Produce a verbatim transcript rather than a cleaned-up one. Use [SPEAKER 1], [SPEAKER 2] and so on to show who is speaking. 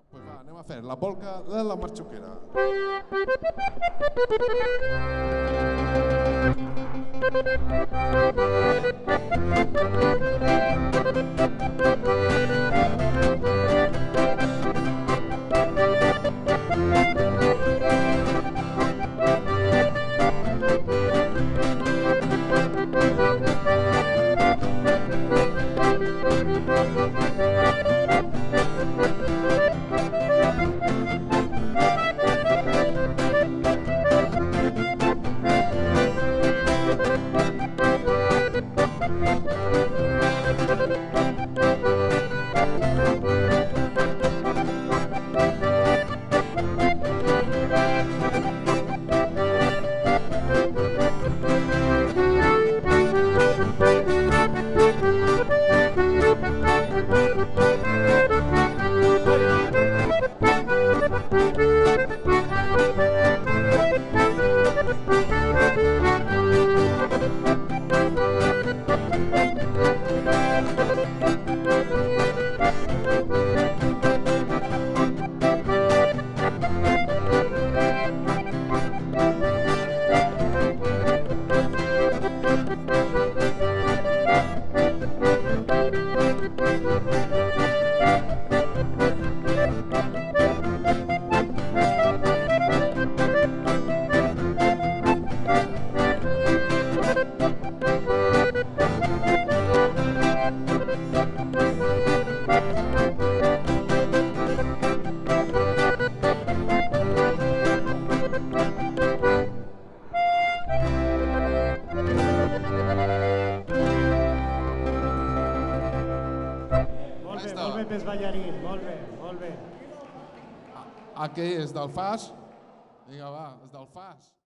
[SPEAKER 1] Doncs va, anem a fer la polca de la Marxuquera.
[SPEAKER 2] Molt bé, pes ballarín, molt bé, molt bé.
[SPEAKER 1] Aquell és del Fas. Vinga, va, és del Fas.